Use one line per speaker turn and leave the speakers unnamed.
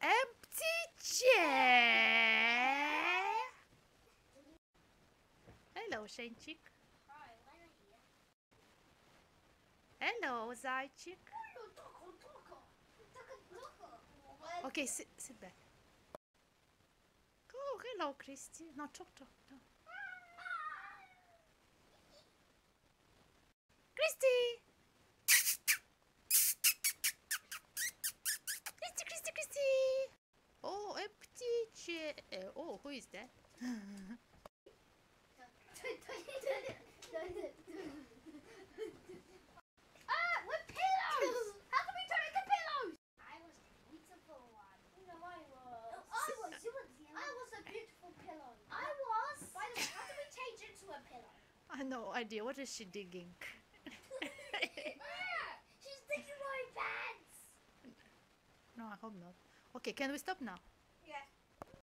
empty chair. Hello, Shańcik. Hello, Zajcik. Okay, sit back. Oh, hello, Christy. No, talk. No. Christy! Christy! Oh, empty chair. Oh, who is that?
With pillows! How can we turn into pillows? I was the beautiful one. No, I was. I was a beautiful pillow. I was. By the way, how do we change into a pillow?
I have no idea. What is she digging?
She's digging my pants.
No, I hope not. Okay, can we stop now?
Yes.